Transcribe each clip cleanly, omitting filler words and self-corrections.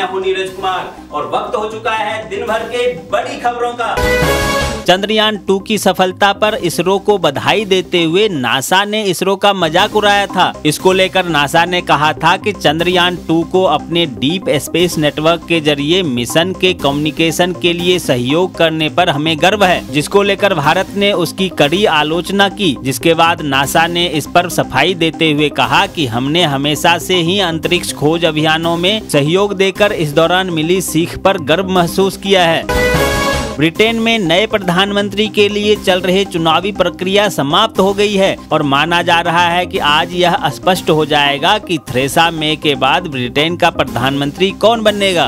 मैं हूं नीरज कुमार और वक्त हो चुका है दिन भर के बड़ी खबरों का। चंद्रयान 2 की सफलता पर इसरो को बधाई देते हुए नासा ने इसरो का मजाक उड़ाया था। इसको लेकर नासा ने कहा था कि चंद्रयान 2 को अपने डीप स्पेस नेटवर्क के जरिए मिशन के कम्युनिकेशन के लिए सहयोग करने पर हमें गर्व है, जिसको लेकर भारत ने उसकी कड़ी आलोचना की। जिसके बाद नासा ने इस पर सफाई देते हुए कहा कि हमने हमेशा से ही अंतरिक्ष खोज अभियानों में सहयोग देकर इस दौरान मिली सीख पर गर्व महसूस किया है। ब्रिटेन में नए प्रधानमंत्री के लिए चल रही चुनावी प्रक्रिया समाप्त हो गई है और माना जा रहा है कि आज यह स्पष्ट हो जाएगा कि थेरेसा मे के बाद ब्रिटेन का प्रधानमंत्री कौन बनेगा।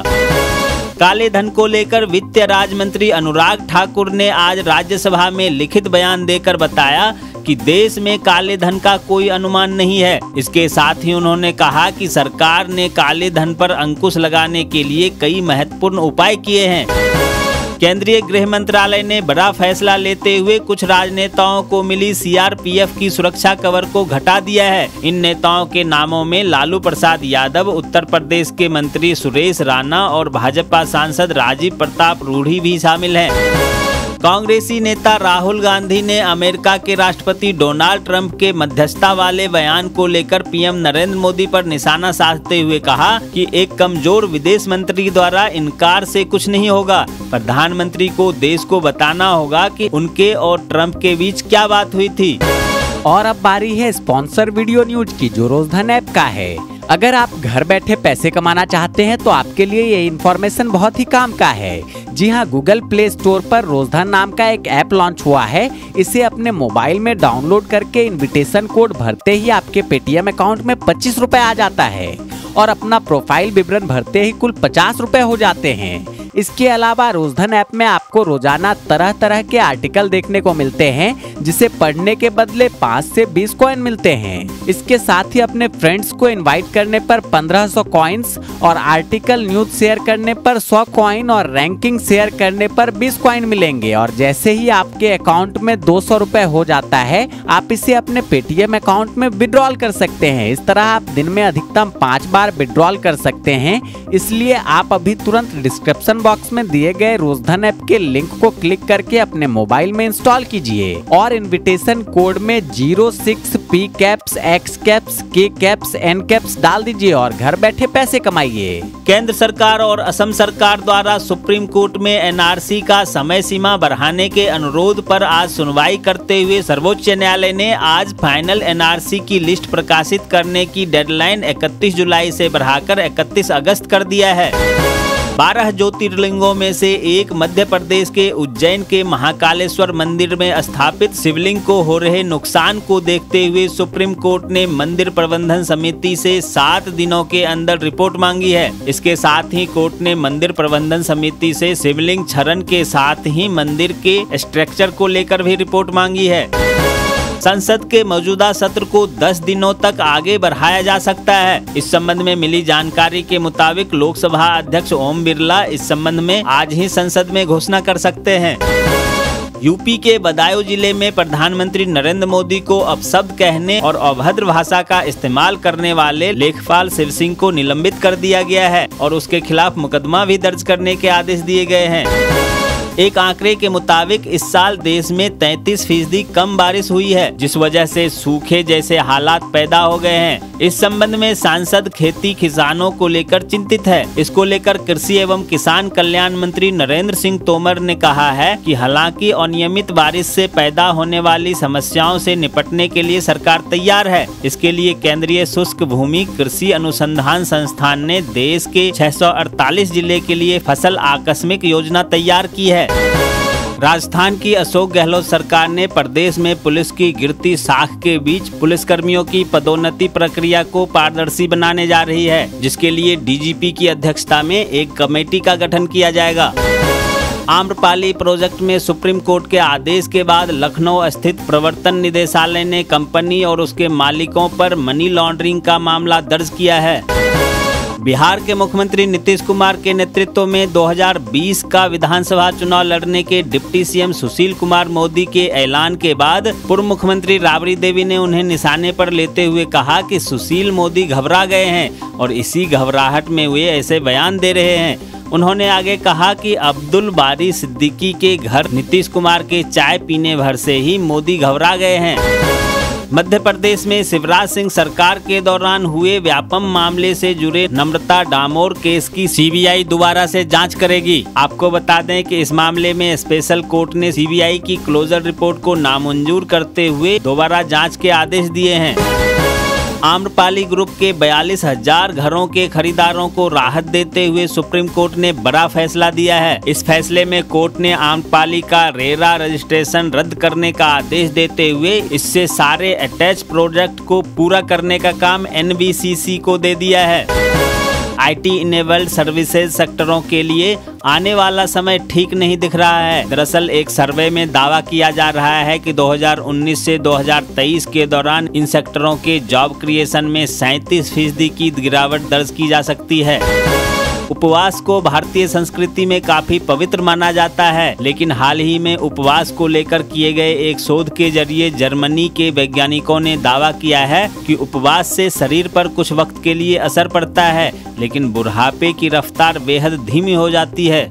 काले धन को लेकर वित्त राज्य मंत्री अनुराग ठाकुर ने आज राज्यसभा में लिखित बयान देकर बताया कि देश में काले धन का कोई अनुमान नहीं है। इसके साथ ही उन्होंने कहा कि सरकार ने काले धन पर अंकुश लगाने के लिए कई महत्वपूर्ण उपाय किए हैं। केंद्रीय गृह मंत्रालय ने बड़ा फैसला लेते हुए कुछ राजनेताओं को मिली सीआरपीएफ की सुरक्षा कवर को घटा दिया है। इन नेताओं के नामों में लालू प्रसाद यादव, उत्तर प्रदेश के मंत्री सुरेश राणा और भाजपा सांसद राजीव प्रताप रूढ़ी भी शामिल हैं। कांग्रेसी नेता राहुल गांधी ने अमेरिका के राष्ट्रपति डोनाल्ड ट्रंप के मध्यस्थता वाले बयान को लेकर पीएम नरेंद्र मोदी पर निशाना साधते हुए कहा कि एक कमजोर विदेश मंत्री द्वारा इनकार से कुछ नहीं होगा। प्रधानमंत्री को देश को बताना होगा कि उनके और ट्रंप के बीच क्या बात हुई थी। और अब बारी है स्पॉन्सर वीडियो न्यूज की, जो रोजधन ऐप का है। अगर आप घर बैठे पैसे कमाना चाहते हैं तो आपके लिए ये इन्फॉर्मेशन बहुत ही काम का है। जी हाँ, गूगल प्ले स्टोर पर रोजधन नाम का एक ऐप लॉन्च हुआ है। इसे अपने मोबाइल में डाउनलोड करके इनविटेशन कोड भरते ही आपके पेटीएम अकाउंट में 25 रुपए आ जाता है और अपना प्रोफाइल विवरण भरते ही कुल 50 रुपए हो जाते हैं। इसके अलावा रोजधन ऐप में आपको रोजाना तरह तरह के आर्टिकल देखने को मिलते हैं, जिसे पढ़ने के बदले 5 से 20 कॉइन मिलते हैं। इसके साथ ही अपने फ्रेंड्स को इनवाइट करने पर 1500 कॉइन्स और आर्टिकल न्यूज शेयर करने पर 100 कॉइन और रैंकिंग शेयर करने पर 20 कॉइन मिलेंगे। और जैसे ही आपके अकाउंट में 200 रुपए हो जाता है, आप इसे अपने पेटीएम अकाउंट में विड्रॉल कर सकते हैं। इस तरह आप दिन में अधिकतम 5 बार विड्रॉल कर सकते हैं। इसलिए आप अभी तुरंत डिस्क्रिप्शन बॉक्स में दिए गए रोजधन ऐप के लिंक को क्लिक करके अपने मोबाइल में इंस्टॉल कीजिए और इनविटेशन कोड में 06P caps X caps K caps N caps डाल दीजिए और घर बैठे पैसे कमाइए। केंद्र सरकार और असम सरकार द्वारा सुप्रीम कोर्ट में एनआरसी का समय सीमा बढ़ाने के अनुरोध पर आज सुनवाई करते हुए सर्वोच्च न्यायालय ने आज फाइनल एनआरसी की लिस्ट प्रकाशित करने की डेडलाइन 31 जुलाई से बढ़ाकर 31 अगस्त कर दिया है। 12 ज्योतिर्लिंगों में से एक मध्य प्रदेश के उज्जैन के महाकालेश्वर मंदिर में स्थापित शिवलिंग को हो रहे नुकसान को देखते हुए सुप्रीम कोर्ट ने मंदिर प्रबंधन समिति से 7 दिनों के अंदर रिपोर्ट मांगी है। इसके साथ ही कोर्ट ने मंदिर प्रबंधन समिति से शिवलिंग क्षरण के साथ ही मंदिर के स्ट्रक्चर को लेकर भी रिपोर्ट मांगी है। संसद के मौजूदा सत्र को 10 दिनों तक आगे बढ़ाया जा सकता है। इस संबंध में मिली जानकारी के मुताबिक लोकसभा अध्यक्ष ओम बिरला इस संबंध में आज ही संसद में घोषणा कर सकते हैं। यूपी के बदायूं जिले में प्रधानमंत्री नरेंद्र मोदी को अपशब्द कहने और अभद्र भाषा का इस्तेमाल करने वाले लेखपाल शिव सिंह को निलंबित कर दिया गया है और उसके खिलाफ मुकदमा भी दर्ज करने के आदेश दिए गए हैं। एक आंकड़े के मुताबिक इस साल देश में 33% कम बारिश हुई है, जिस वजह से सूखे जैसे हालात पैदा हो गए हैं। इस संबंध में सांसद खेती किसानों को लेकर चिंतित है। इसको लेकर कृषि एवं किसान कल्याण मंत्री नरेंद्र सिंह तोमर ने कहा है कि हालांकि अनियमित बारिश से पैदा होने वाली समस्याओं से निपटने के लिए सरकार तैयार है। इसके लिए केंद्रीय शुष्क भूमि कृषि अनुसंधान संस्थान ने देश के 648 जिले के लिए फसल आकस्मिक योजना तैयार की है। राजस्थान की अशोक गहलोत सरकार ने प्रदेश में पुलिस की गिरती साख के बीच पुलिसकर्मियों की पदोन्नति प्रक्रिया को पारदर्शी बनाने जा रही है, जिसके लिए डीजीपी की अध्यक्षता में एक कमेटी का गठन किया जाएगा। आम्रपाली प्रोजेक्ट में सुप्रीम कोर्ट के आदेश के बाद लखनऊ स्थित प्रवर्तन निदेशालय ने कंपनी और उसके मालिकों पर मनी लॉन्ड्रिंग का मामला दर्ज किया है। बिहार के मुख्यमंत्री नीतीश कुमार के नेतृत्व में 2020 का विधानसभा चुनाव लड़ने के डिप्टी सीएम सुशील कुमार मोदी के ऐलान के बाद पूर्व मुख्यमंत्री राबड़ी देवी ने उन्हें निशाने पर लेते हुए कहा कि सुशील मोदी घबरा गए हैं और इसी घबराहट में वे ऐसे बयान दे रहे हैं। उन्होंने आगे कहा कि अब्दुल बारी सिद्दीकी के घर नीतीश कुमार के चाय पीने भर से ही मोदी घबरा गए हैं। मध्य प्रदेश में शिवराज सिंह सरकार के दौरान हुए व्यापम मामले से जुड़े नम्रता डामोर केस की सीबीआई दोबारा से जांच करेगी। आपको बता दें कि इस मामले में स्पेशल कोर्ट ने सीबीआई की क्लोजर रिपोर्ट को नामंजूर करते हुए दोबारा जांच के आदेश दिए हैं। आम्रपाली ग्रुप के 42,000 घरों के खरीदारों को राहत देते हुए सुप्रीम कोर्ट ने बड़ा फैसला दिया है। इस फैसले में कोर्ट ने आम्रपाली का रेरा रजिस्ट्रेशन रद्द करने का आदेश देते हुए इससे सारे अटैच प्रोजेक्ट को पूरा करने का काम एनबीसीसी को दे दिया है। आईटी इनेबल्ड सर्विसेज सेक्टरों के लिए आने वाला समय ठीक नहीं दिख रहा है। दरअसल एक सर्वे में दावा किया जा रहा है कि 2019 से 2023 के दौरान इन सेक्टरों के जॉब क्रिएशन में 37% की गिरावट दर्ज की जा सकती है। उपवास को भारतीय संस्कृति में काफी पवित्र माना जाता है, लेकिन हाल ही में उपवास को लेकर किए गए एक शोध के जरिए जर्मनी के वैज्ञानिकों ने दावा किया है कि उपवास से शरीर पर कुछ वक्त के लिए असर पड़ता है, लेकिन बुढ़ापे की रफ्तार बेहद धीमी हो जाती है।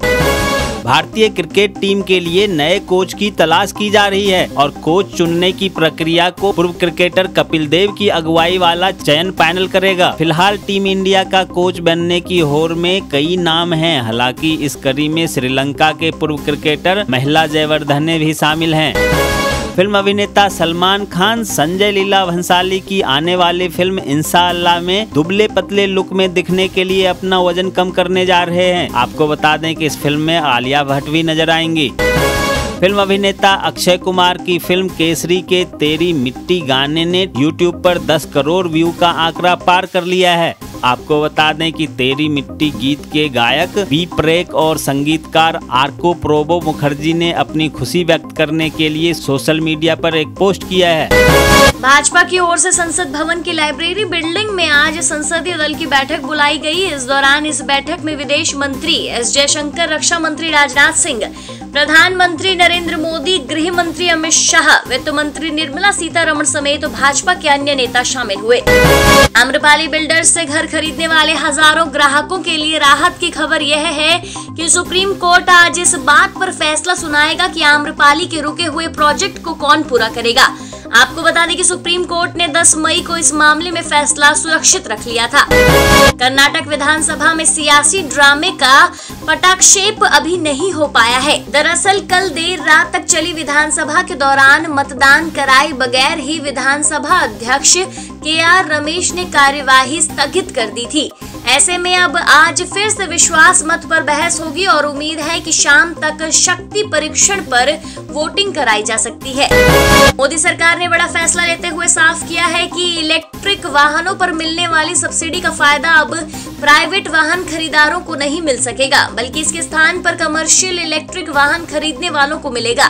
भारतीय क्रिकेट टीम के लिए नए कोच की तलाश की जा रही है और कोच चुनने की प्रक्रिया को पूर्व क्रिकेटर कपिल देव की अगुवाई वाला चयन पैनल करेगा। फिलहाल टीम इंडिया का कोच बनने की होड़ में कई नाम हैं। हालांकि इस कड़ी में श्रीलंका के पूर्व क्रिकेटर महिला जयवर्धने भी शामिल हैं। फिल्म अभिनेता सलमान खान संजय लीला भंसाली की आने वाली फिल्म इंशाअल्लाह में दुबले पतले लुक में दिखने के लिए अपना वजन कम करने जा रहे हैं। आपको बता दें कि इस फिल्म में आलिया भट्ट भी नजर आएंगी। फिल्म अभिनेता अक्षय कुमार की फिल्म केसरी के तेरी मिट्टी गाने ने यूट्यूब पर 10 करोड़ व्यू का आंकड़ा पार कर लिया है। आपको बता दें कि तेरी मिट्टी गीत के गायक बी प्रेक और संगीतकार आर्को प्रोबो मुखर्जी ने अपनी खुशी व्यक्त करने के लिए सोशल मीडिया पर एक पोस्ट किया है। भाजपा की ओर से संसद भवन की लाइब्रेरी बिल्डिंग में आज संसदीय दल की बैठक बुलाई गई। इस दौरान इस बैठक में विदेश मंत्री एस जयशंकर, रक्षा मंत्री राजनाथ सिंह, प्रधानमंत्री नरेंद्र मोदी, गृह मंत्री अमित शाह, वित्त मंत्री निर्मला सीतारमण समेत भाजपा के अन्य नेता शामिल हुए। आम्रपाली बिल्डर्स से घर खरीदने वाले हजारों ग्राहकों के लिए राहत की खबर यह है कि सुप्रीम कोर्ट आज इस बात पर फैसला सुनाएगा कि आम्रपाली के रुके हुए प्रोजेक्ट को कौन पूरा करेगा। आपको बता दें कि सुप्रीम कोर्ट ने 10 मई को इस मामले में फैसला सुरक्षित रख लिया था। कर्नाटक विधानसभा में सियासी ड्रामे का पटाक्षेप अभी नहीं हो पाया है। दरअसल कल देर रात तक चली विधानसभा के दौरान मतदान कराए बगैर ही विधानसभा अध्यक्ष KR रमेश ने कार्यवाही स्थगित कर दी थी। ऐसे में अब आज फिर से विश्वास मत पर बहस होगी और उम्मीद है कि शाम तक शक्ति परीक्षण पर वोटिंग कराई जा सकती है। मोदी सरकार ने बड़ा फैसला लेते हुए साफ किया है कि इलेक्ट्रिक वाहनों पर मिलने वाली सब्सिडी का फायदा अब प्राइवेट वाहन खरीदारों को नहीं मिल सकेगा, बल्कि इसके स्थान पर कमर्शियल इलेक्ट्रिक वाहन खरीदने वालों को मिलेगा।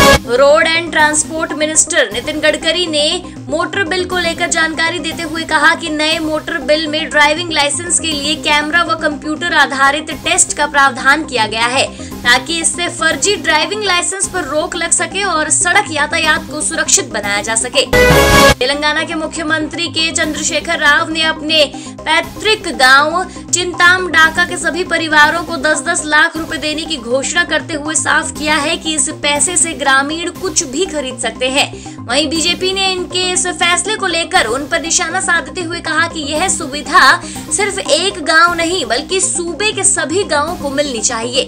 Road and transport minister Nitin Gadkari ने मोटर बिल को लेकर जानकारी देते हुए कहा कि नए मोटर बिल में ड्राइविंग लाइसेंस के लिए कैमरा व कंप्यूटर आधारित टेस्ट का प्रावधान किया गया है, ताकि इससे फर्जी ड्राइविंग लाइसेंस पर रोक लग सके और सड़क यातायात को सुरक्षित बनाया जा सके। तेलंगाना के मुख्यमंत्री के चंद्रशेखर राव ने अपने पैतृक गांव चिंतामडाका के सभी परिवारों को 10-10 लाख रुपए देने की घोषणा करते हुए साफ किया है कि इस पैसे से ग्रामीण कुछ भी खरीद सकते हैं। वहीं बीजेपी ने इनके इस फैसले को लेकर उन पर निशाना साधते हुए कहा कि यह सुविधा सिर्फ एक गांव नहीं बल्कि सूबे के सभी गांवों को मिलनी चाहिए।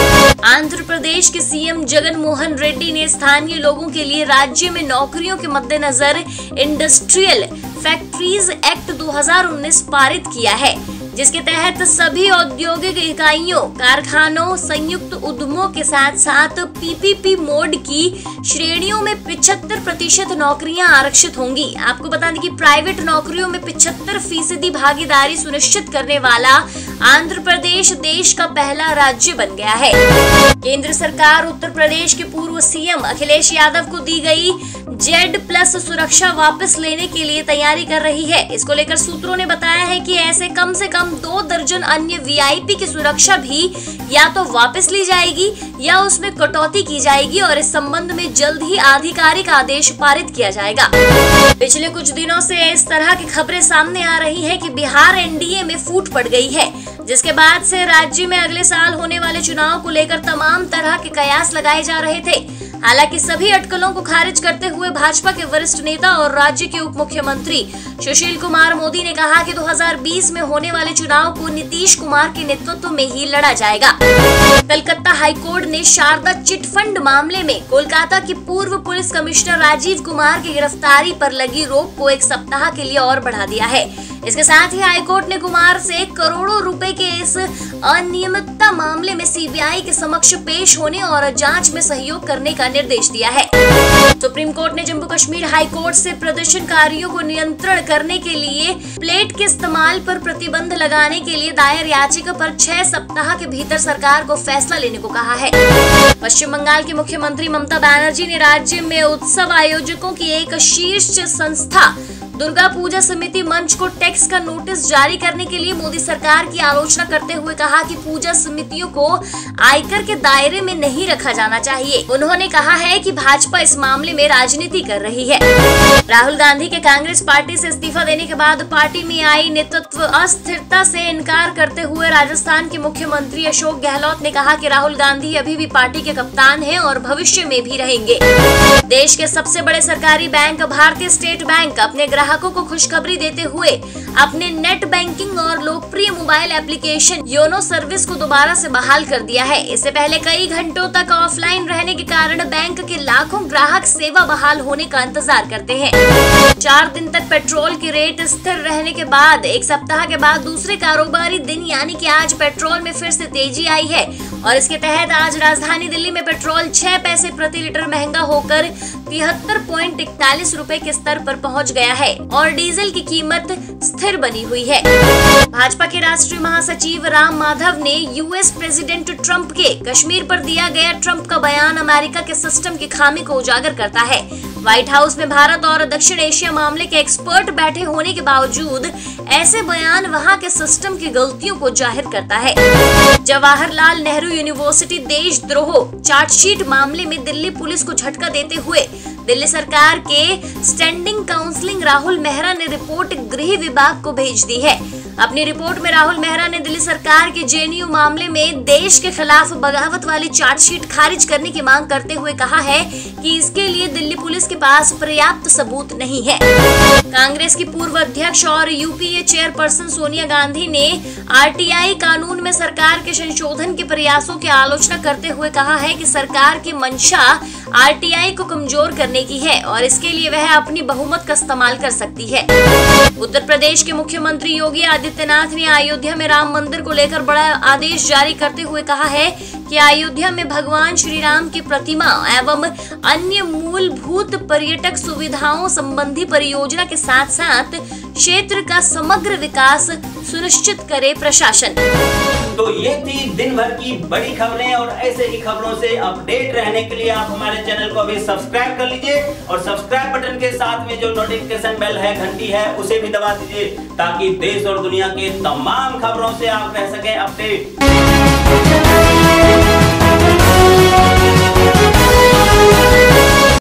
आंध्र प्रदेश के सीएम जगन मोहन रेड्डी ने स्थानीय लोगों के लिए राज्य में नौकरियों के मद्देनजर इंडस्ट्रियल फैक्ट्रीज एक्ट 2019 पारित किया है, जिसके तहत सभी औद्योगिक इकाइयों, कारखानों, संयुक्त उद्यमों के साथ साथ पीपीपी मोड की श्रेणियों में 75% नौकरियां आरक्षित होंगी। आपको बता दें कि प्राइवेट नौकरियों में 75% भागीदारी सुनिश्चित करने वाला आंध्र प्रदेश देश का पहला राज्य बन गया है। केंद्र सरकार उत्तर प्रदेश के पूर्व सीएम अखिलेश यादव को दी गई Z+ सुरक्षा वापस लेने के लिए तैयारी कर रही है। इसको लेकर सूत्रों ने बताया है कि ऐसे कम से कम कम 2 दर्जन अन्य वीआईपी की सुरक्षा भी या तो वापस ली जाएगी या उसमें कटौती की जाएगी और इस संबंध में जल्द ही आधिकारिक आदेश पारित किया जाएगा। पिछले कुछ दिनों से इस तरह की खबरें सामने आ रही हैं कि बिहार एनडीए में फूट पड़ गई है, जिसके बाद से राज्य में अगले साल होने वाले चुनाव को लेकर तमाम तरह के कयास लगाए जा रहे थे। हालांकि सभी अटकलों को खारिज करते हुए भाजपा के वरिष्ठ नेता और राज्य के उप मुख्यमंत्री सुशील कुमार मोदी ने कहा कि 2020 में होने वाले चुनाव को नीतीश कुमार के नेतृत्व में ही लड़ा जाएगा। कलकत्ता हाईकोर्ट ने शारदा चिट फंड मामले में कोलकाता के पूर्व पुलिस कमिश्नर राजीव कुमार की गिरफ्तारी पर लगी रोक को 1 सप्ताह के लिए और बढ़ा दिया है। इसके साथ ही हाईकोर्ट ने कुमार से करोड़ों रुपए के इस अनियमितता मामले में सीबीआई के समक्ष पेश होने और जांच में सहयोग करने का निर्देश दिया है। सुप्रीम कोर्ट ने जम्मू कश्मीर हाई कोर्ट से प्रदर्शनकारियों को नियंत्रण करने के लिए प्लेट के इस्तेमाल पर प्रतिबंध लगाने के लिए दायर याचिका पर 6 सप्ताह के भीतर सरकार को फैसला लेने को कहा है। पश्चिम बंगाल की मुख्यमंत्री ममता बनर्जी ने राज्य में उत्सव आयोजकों की एक शीर्ष संस्था दुर्गा पूजा समिति मंच को टैक्स का नोटिस जारी करने के लिए मोदी सरकार की आलोचना करते हुए कहा कि पूजा समितियों को आयकर के दायरे में नहीं रखा जाना चाहिए। उन्होंने कहा है कि भाजपा इस मामले में राजनीति कर रही है। राहुल गांधी के कांग्रेस पार्टी से इस्तीफा देने के बाद पार्टी में आई नेतृत्व अस्थिरता से इनकार करते हुए राजस्थान के मुख्यमंत्री अशोक गहलोत ने कहा कि राहुल गांधी अभी भी पार्टी के कप्तान हैं और भविष्य में भी रहेंगे। देश के सबसे बड़े सरकारी बैंक भारतीय स्टेट बैंक अपने ग्राहकों को खुशखबरी देते हुए अपने नेट बैंकिंग और लोकप्रिय मोबाइल एप्लीकेशन योनो सर्विस को दोबारा से बहाल कर दिया है। इससे पहले कई घंटों तक ऑफलाइन रहने के कारण बैंक के लाखों ग्राहक सेवा बहाल होने का इंतजार करते हैं। 4 दिन तक पेट्रोल की रेट स्थिर रहने के बाद 1 सप्ताह के बाद दूसरे कारोबारी दिन यानी कि आज पेट्रोल में फिर से तेजी आई है और इसके तहत आज राजधानी दिल्ली में पेट्रोल 6 पैसे प्रति लीटर महंगा होकर 73.41 रुपए के स्तर पर पहुंच गया है और डीजल की कीमत स्थिर बनी हुई है। भाजपा के राष्ट्रीय महासचिव राम माधव ने यूएस प्रेसिडेंट ट्रंप के कश्मीर पर दिया गया ट्रंप का बयान अमेरिका के सिस्टम की खामी को उजागर करता है। व्हाइट हाउस में भारत और दक्षिण एशिया मामले के एक्सपर्ट बैठे होने के बावजूद ऐसे बयान वहां के सिस्टम की गलतियों को जाहिर करता है। जवाहरलाल नेहरू यूनिवर्सिटी देशद्रोह चार्जशीट मामले में दिल्ली पुलिस को झटका देते हुए दिल्ली सरकार के स्टैंडिंग काउंसिल राहुल मेहरा ने रिपोर्ट गृह विभाग को भेज दी है। अपनी रिपोर्ट में राहुल मेहरा ने दिल्ली सरकार के जेएनयू मामले में देश के खिलाफ बगावत वाली चार्जशीट खारिज करने की मांग करते हुए कहा है कि इसके लिए दिल्ली पुलिस के पास पर्याप्त सबूत नहीं है। कांग्रेस की पूर्व अध्यक्ष और यूपीए चेयरपर्सन सोनिया गांधी ने आरटीआई कानून में सरकार के संशोधन के प्रयासों की आलोचना करते हुए कहा है कि सरकार की मंशा आरटीआई को कमजोर करने की है और इसके लिए वह अपनी बहुमत का इस्तेमाल कर सकती है। उत्तर प्रदेश के मुख्यमंत्री योगी आदित्यनाथ ने अयोध्या में राम मंदिर को लेकर बड़ा आदेश जारी करते हुए कहा है कि अयोध्या में भगवान श्री राम की प्रतिमा एवं अन्य मूलभूत पर्यटक सुविधाओं संबंधी परियोजना के साथ साथ क्षेत्र का समग्र विकास सुनिश्चित करे प्रशासन। तो ये थी दिन भर की बड़ी खबरें और ऐसे ही खबरों से अपडेट रहने के लिए आप हमारे चैनल को अभी सब्सक्राइब कर लीजिए और सब्सक्राइब बटन के साथ में जो नोटिफिकेशन बेल है, घंटी है, उसे भी दबा दीजिए ताकि देश और दुनिया के तमाम खबरों से आप रह सके अपडेट।